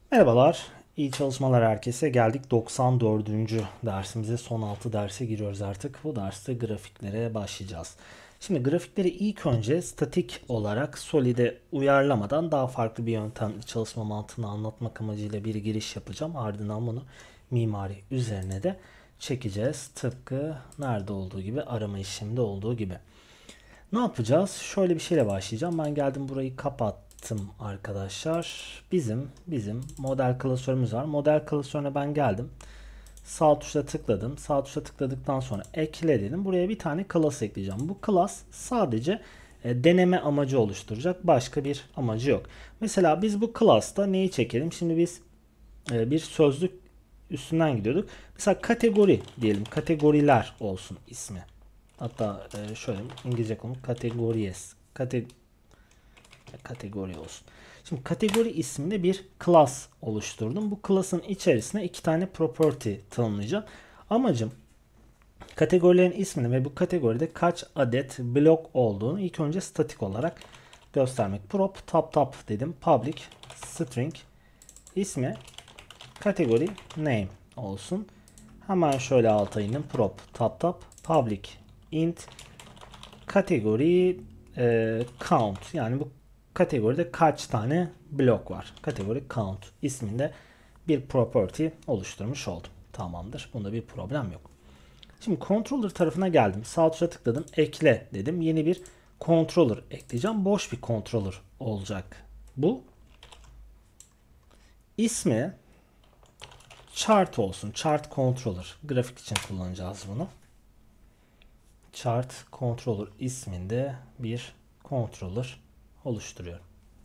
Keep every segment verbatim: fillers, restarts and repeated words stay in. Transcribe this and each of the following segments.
Merhabalar, iyi çalışmalar herkese. Geldik doksan dördüncü dersimize, son altı derse giriyoruz artık. Bu derste grafiklere başlayacağız. Şimdi grafikleri ilk önce statik olarak Solid'e uyarlamadan daha farklı bir yöntemle çalışma mantığını anlatmak amacıyla bir giriş yapacağım. Ardından bunu mimari üzerine de çekeceğiz. Tıpkı nerede olduğu gibi, arama işleminde olduğu gibi. Ne yapacağız? Şöyle bir şeyle başlayacağım. Ben geldim, burayı kapattım arkadaşlar. Bizim bizim model klasörümüz var. Model klasörüne ben geldim. Sağ tuşla tıkladım. Sağ tuşla tıkladıktan sonra ekle dedim. Buraya bir tane class ekleyeceğim. Bu class sadece e, deneme amacı oluşturacak. Başka bir amacı yok. Mesela biz bu class'ta neyi çekelim? Şimdi biz e, bir sözlük üstünden gidiyorduk. Mesela kategori diyelim. Kategoriler olsun ismi. Hatta e, şöyle İngilizce konu categories. Kate, kategori olsun. Şimdi kategori isminde bir class oluşturdum. Bu class'ın içerisine iki tane property tanımlayacağım. Amacım kategorilerin ismini ve bu kategoride kaç adet blok olduğunu ilk önce statik olarak göstermek. Prop top top dedim. Public string ismi kategori name olsun. Hemen şöyle alta indim. Prop top top public int kategori e, count, yani bu kategoride kaç tane blok var. Kategori count isminde bir property oluşturmuş oldum. Tamamdır. Bunda bir problem yok. Şimdi controller tarafına geldim. Sağ tuşa tıkladım. Ekle dedim. Yeni bir controller ekleyeceğim. Boş bir controller olacak bu. İsmi chart olsun. Chart controller. Grafik için kullanacağız bunu. Chart controller isminde bir controller oluşturuyorum.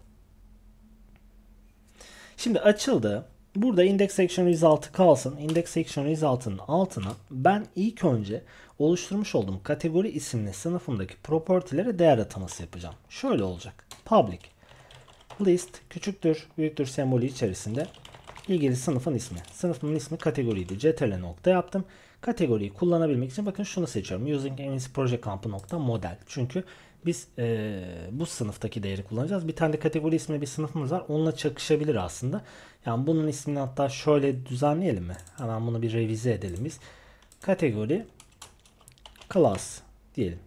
Şimdi açıldı. Burada index section result'ı kalsın. Index section result'ın altına ben ilk önce oluşturmuş olduğum kategori isimli sınıfımdaki property'lere değer ataması yapacağım. Şöyle olacak. Public list küçüktür büyüktür sembolü içerisinde ilgili sınıfın ismi. Sınıfımın ismi kategoriydi. Ctrl nokta yaptım. Kategoriyi kullanabilmek için bakın şunu seçiyorum. Using M V C Project Kampı nokta model. Çünkü biz e, bu sınıftaki değeri kullanacağız. Bir tane de kategori ismi bir sınıfımız var. Onunla çakışabilir aslında. Yani bunun ismini hatta şöyle düzenleyelim mi? Hemen bunu bir revize edelim biz. Kategori class diyelim.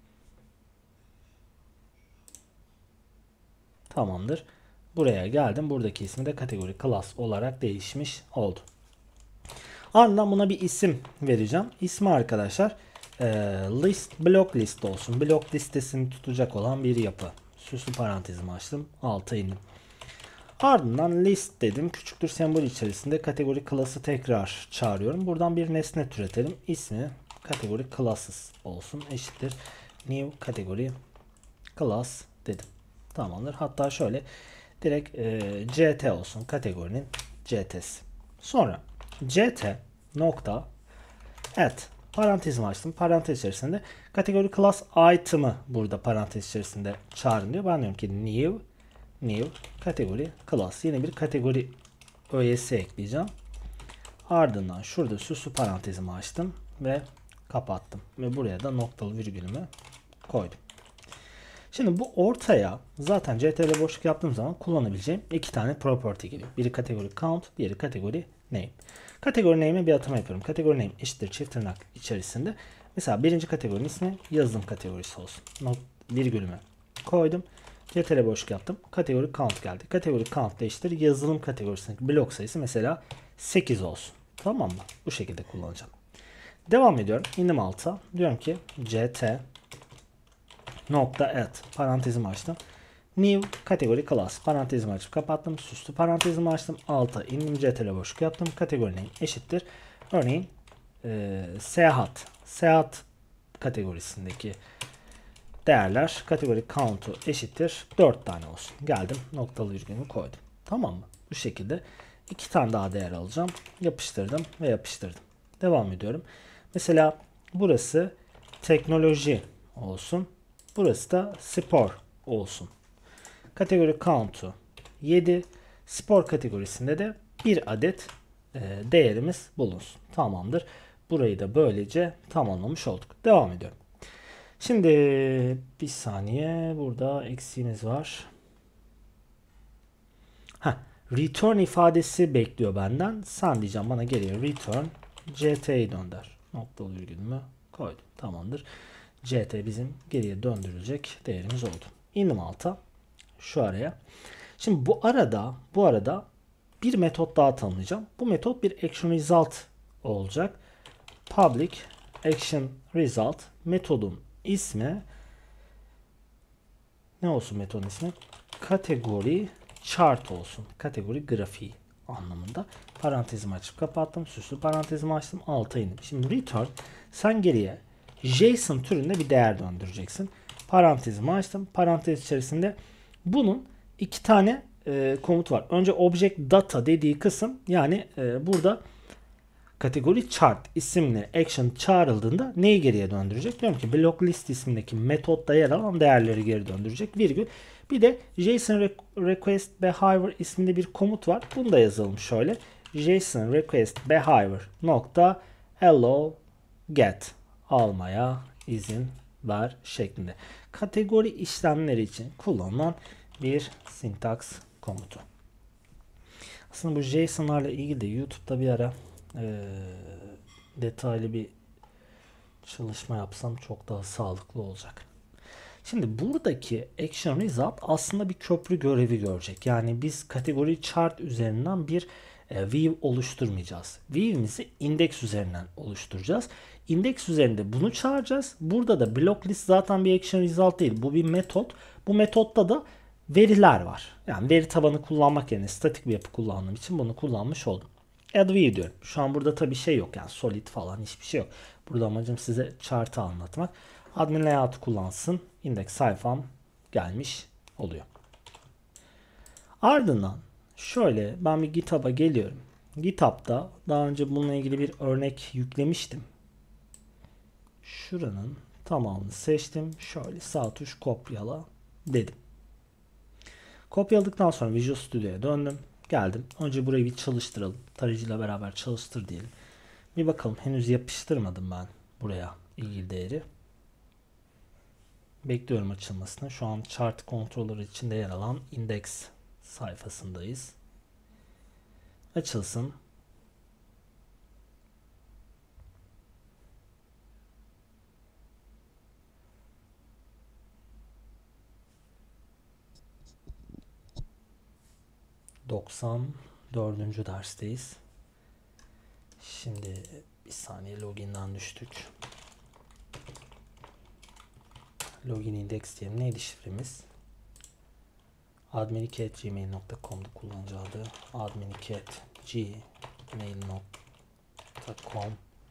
Tamamdır. Buraya geldim. Buradaki ismi de kategori class olarak değişmiş oldu. Ardından buna bir isim vereceğim. İsmi arkadaşlar e, list block list olsun. Blok listesini tutacak olan bir yapı. Süslü parantezimi açtım. Alta indim. Ardından list dedim. Küçüktür sembol içerisinde kategori class'ı tekrar çağırıyorum. Buradan bir nesne türetelim. İsmi kategori classes olsun. Eşittir new kategori class dedim. Tamamdır. Hatta şöyle direkt e, ct olsun. Kategorinin ct'si. Sonra ct nokta add parantezimi açtım. Parantez içerisinde kategori class item'ı burada parantez içerisinde çağırın diyor. Ben diyorum ki new new kategori class. Yeni bir kategori öğesi ekleyeceğim. Ardından şurada süslü parantezimi açtım ve kapattım. Ve buraya da noktalı virgülümü koydum. Şimdi bu ortaya zaten ctrl boşluk yaptığım zaman kullanabileceğim iki tane property geliyor. Biri kategori count, diğeri kategori name. Kategori name'e bir atama yapıyorum. Kategori name eşittir çift tırnak içerisinde. Mesela birinci kategorinin ismi yazılım kategorisi olsun. Not, virgülümü koydum. ctrl boşluk yaptım. Kategori count geldi. Kategori count eşittir yazılım kategorisindeki blok sayısı mesela sekiz olsun. Tamam mı? Bu şekilde kullanacağım. Devam ediyorum. İndim alta. Diyorum ki ct nokta add parantezimi açtım. New kategori class parantezimi açıp kapattım. Süslü parantezimi açtım. Alta indim, ctrl boşluk yaptım. Kategori name eşittir. Örneğin e, seyahat. Seyahat kategorisindeki değerler kategori count'u eşittir dört tane olsun. Geldim, noktalı virgülümü koydum. Tamam mı? Bu şekilde iki tane daha değer alacağım. Yapıştırdım ve yapıştırdım. Devam ediyorum. Mesela burası teknoloji olsun. Burası da spor olsun. Kategori count'u yedi. Spor kategorisinde de bir adet e, değerimiz bulunsun. Tamamdır. Burayı da böylece tamamlamış olduk. Devam ediyorum. Şimdi bir saniye, burada eksiğimiz var. Heh, return ifadesi bekliyor benden. Sen diyeceğim bana geriye return ct'yi dönder. Noktalı virgülümü koydum. Tamamdır. ct bizim geriye döndürülecek değerimiz oldu. İndim alta. Şu araya. Şimdi bu arada bu arada bir metot daha tanımlayacağım. Bu metot bir action result olacak. Public action result metodun ismi ne olsun metodun ismi? Kategori chart olsun. Kategori grafiği anlamında. Parantezimi açıp kapattım. Süslü parantezimi açtım. Alta indim. Şimdi return sen geriye JSON türünde bir değer döndüreceksin. Parantezimi açtım. Parantez içerisinde bunun iki tane e, komut var. Önce object data dediği kısım yani e, burada kategori chart isimli action çağrıldığında neyi geriye döndürecek? Diyorum ki block list ismindeki metotta yer alan değerleri geri döndürecek. Virgül. Bir de JSON request behavior isminde bir komut var. Bunu da yazalım şöyle. JSON request behavior nokta allow get almaya izin ver şeklinde. Kategori işlemleri için kullanılan bir syntax komutu. Aslında bu JSON'larla ilgili de YouTube'da bir ara e, detaylı bir çalışma yapsam çok daha sağlıklı olacak. Şimdi buradaki action result aslında bir köprü görevi görecek. Yani biz kategori chart üzerinden bir e, view oluşturmayacağız. View'imizi index üzerinden oluşturacağız. Index üzerinde bunu çağıracağız. Burada da block list zaten bir action result değil. Bu bir metot. Bu metotta da veriler var. Yani veri tabanı kullanmak yerine statik bir yapı kullandığım için bunu kullanmış oldum. Add view diyorum. Şu an burada tabii şey yok yani solid falan hiçbir şey yok. Burada amacım size chart'ı anlatmak. Admin layout'u kullansın. Index sayfam gelmiş oluyor. Ardından şöyle ben bir GitHub'a geliyorum. GitHub'da daha önce bununla ilgili bir örnek yüklemiştim. Şuranın tamamını seçtim. Şöyle sağ tuş kopyala dedim. Kopyaladıktan sonra Visual Studio'ya döndüm. Geldim. Önce burayı bir çalıştıralım. Tarayıcıyla beraber çalıştır diyelim. Bir bakalım. Henüz yapıştırmadım ben buraya ilgili değeri. Bekliyorum açılmasını. Şu an chart controller içinde yer alan index sayfasındayız. Açılsın. doksan dördüncü dersteyiz. Şimdi bir saniye login'den düştük. Login index diyelim. Neydi şifremiz? admin iki at gmail nokta com'da kullanıcı adı. admin iki at gmail nokta com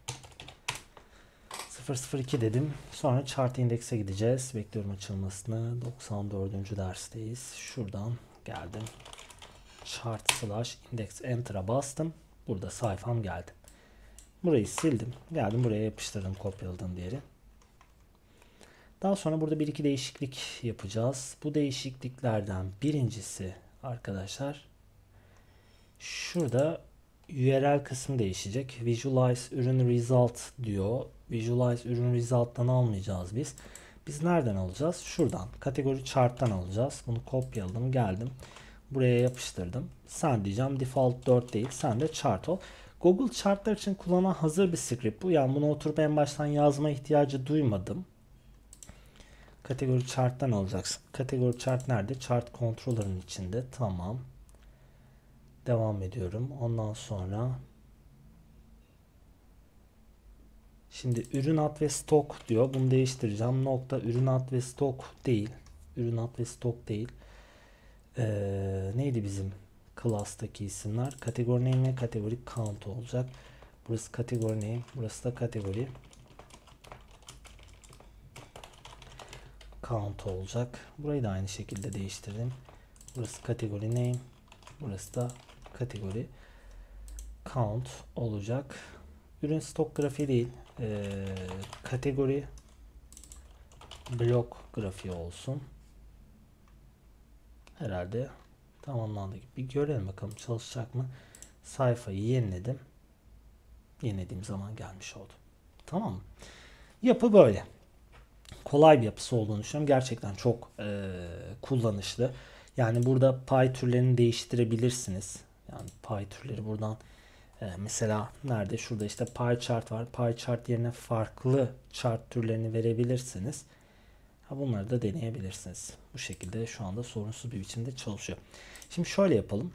sıfır sıfır iki dedim. Sonra chart index'e gideceğiz. Bekliyorum açılmasını. doksan dördüncü dersteyiz. Şuradan geldim. Chart slash index enter'a bastım. Burada sayfam geldi. Burayı sildim. Geldim buraya yapıştırdım kopyaladım diğeri. Daha sonra burada bir iki değişiklik yapacağız. Bu değişikliklerden birincisi arkadaşlar şurada U R L kısmı değişecek. Visualize ürün result diyor. Visualize ürün result'tan almayacağız biz. Biz nereden alacağız? Şuradan. Kategori chart'tan alacağız. Bunu kopyaladım. Geldim. Buraya yapıştırdım. Sen diyeceğim default dört değil. Sen de chart ol. Google chartlar için kullanan hazır bir script bu. Yani bunu oturup en baştan yazma ihtiyacı duymadım. Kategori chart'tan alacaksın. Kategori chart nerede? Chart controller'ın içinde. Tamam. Devam ediyorum. Ondan sonra şimdi ürün ad ve stok diyor. Bunu değiştireceğim. Nokta ürün ad ve stok değil. Ürün ad ve stok değil. Ee, neydi bizim class'taki isimler? Kategori name ve kategori count olacak. Burası kategori name. Burası da kategori count olacak. Burayı da aynı şekilde değiştirdim. Burası kategori name. Burası da kategori count olacak. Ürün stok grafiği değil. Ee, kategori blok grafiği olsun. Herhalde tamamlandı gibi. Bir görelim bakalım çalışacak mı? Sayfayı yeniledim. Yenilediğim zaman gelmiş oldu. Tamam mı? Yapı böyle. Kolay bir yapısı olduğunu düşünüyorum. Gerçekten çok e, kullanışlı. Yani burada pay türlerini değiştirebilirsiniz. Yani pay türleri buradan e, mesela nerede? Şurada işte pie chart var. Pie chart yerine farklı chart türlerini verebilirsiniz. Ha, bunları da deneyebilirsiniz. Bu şekilde şu anda sorunsuz bir biçimde çalışıyor. Şimdi şöyle yapalım.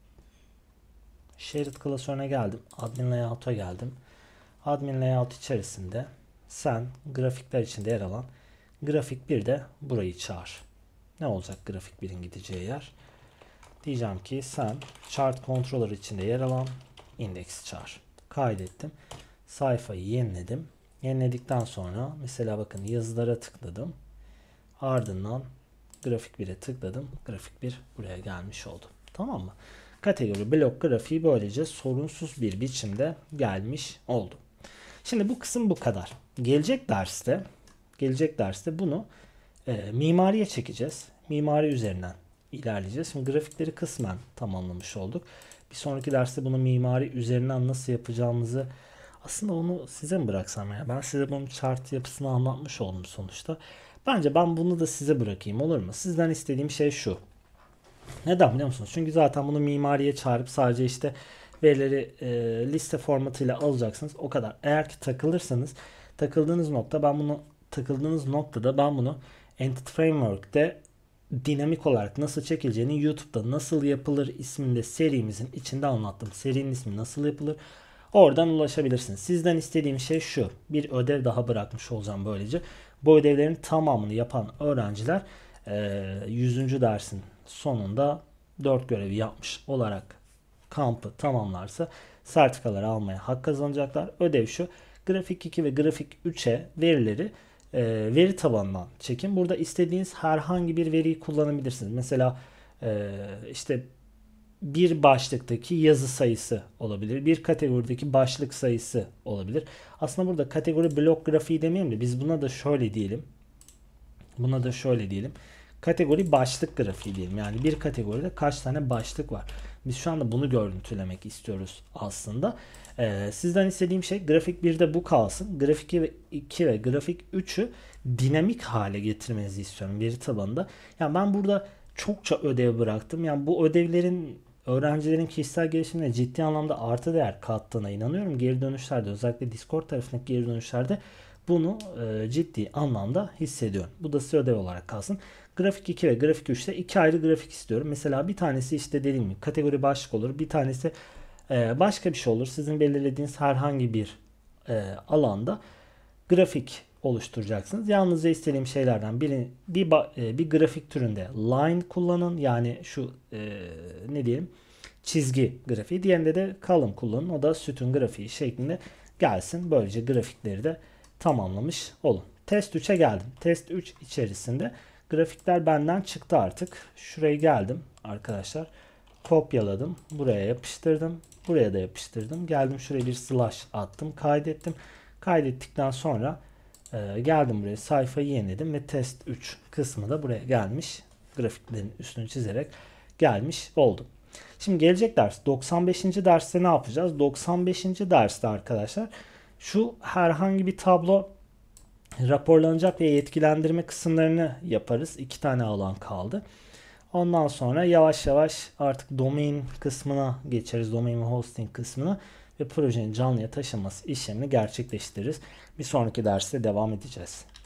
Shared klasörüne geldim. Admin layout'a geldim. Admin layout içerisinde sen grafikler içinde yer alan grafik bir de burayı çağır. Ne olacak grafik birin gideceği yer? Diyeceğim ki sen chart controller içinde yer alan index çağır. Kaydettim. Sayfayı yeniledim. Yeniledikten sonra mesela bakın yazılara tıkladım. Ardından grafik bire tıkladım. Grafik bir buraya gelmiş oldu. Tamam mı? Kategori blok grafiği böylece sorunsuz bir biçimde gelmiş oldu. Şimdi bu kısım bu kadar. Gelecek derste gelecek derste bunu e, mimariye çekeceğiz. Mimari üzerinden ilerleyeceğiz. Şimdi grafikleri kısmen tamamlamış olduk. Bir sonraki derste bunu mimari üzerinden nasıl yapacağımızı aslında onu size mi bıraksam ya? Ben size bunun chart yapısını anlatmış oldum sonuçta. Bence ben bunu da size bırakayım, olur mu? Sizden istediğim şey şu. Neden biliyor musunuz? Çünkü zaten bunu mimariye çağırıp sadece işte verileri e, liste formatıyla alacaksınız. O kadar. Eğer ki takılırsanız takıldığınız nokta ben bunu takıldığınız noktada ben bunu Entity Framework'te dinamik olarak nasıl çekileceğini YouTube'da nasıl yapılır isminde serimizin içinde anlattım. Serinin ismi nasıl yapılır? Oradan ulaşabilirsiniz. Sizden istediğim şey şu. Bir ödev daha bırakmış olacağım böylece. Bu ödevlerin tamamını yapan öğrenciler yüzüncü dersin sonunda dört görevi yapmış olarak kampı tamamlarsa sertifikaları almaya hak kazanacaklar. Ödev şu. Grafik iki ve grafik üçe verileri e, veri tabanından çekin. Burada istediğiniz herhangi bir veriyi kullanabilirsiniz. Mesela e, işte bir başlıktaki yazı sayısı olabilir. Bir kategorideki başlık sayısı olabilir. Aslında burada kategori blok grafiği demeyelim de biz buna da şöyle diyelim. Buna da şöyle diyelim. Kategori başlık grafiği diyelim. Yani bir kategoride kaç tane başlık var. Biz şu anda bunu görüntülemek istiyoruz aslında. Ee, sizden istediğim şey grafik birde bu kalsın. Grafik iki ve grafik üçü dinamik hale getirmenizi istiyorum veri tabanında. Yani ben burada çokça ödev bıraktım. Yani bu ödevlerin öğrencilerin kişisel gelişimine ciddi anlamda artı değer kattığına inanıyorum. Geri dönüşlerde özellikle Discord tarafındaki geri dönüşlerde bunu e, ciddi anlamda hissediyorum. Bu da size ödev olarak kalsın. Grafik iki ve grafik üçte iki ayrı grafik istiyorum. Mesela bir tanesi işte dediğim gibi kategori başlık olur. Bir tanesi e, başka bir şey olur. Sizin belirlediğiniz herhangi bir e, alanda grafik oluşturacaksınız. Yalnızca istediğim şeylerden biri bir, bir, bir grafik türünde line kullanın. Yani şu e, ne diyelim çizgi grafiği. Diğerinde de column kullanın. O da sütun grafiği şeklinde gelsin. Böylece grafikleri de tamamlamış olun. Test üçe geldim. Test üç içerisinde grafikler benden çıktı artık. Şuraya geldim arkadaşlar. Kopyaladım. Buraya yapıştırdım. Buraya da yapıştırdım. Geldim şuraya bir slash attım. Kaydettim. Kaydettikten sonra e, geldim buraya sayfayı yeniledim ve test üç kısmı da buraya gelmiş. Grafiklerin üstünü çizerek gelmiş oldu. Şimdi gelecek ders doksan beşinci derste ne yapacağız? doksan beşinci derste arkadaşlar şu herhangi bir tablo raporlanacak ve yetkilendirme kısımlarını yaparız. İki tane alan kaldı. Ondan sonra yavaş yavaş artık domain kısmına geçeriz. Domain ve hosting kısmına ve projenin canlıya taşınması işlemini gerçekleştiririz. Bir sonraki derste devam edeceğiz.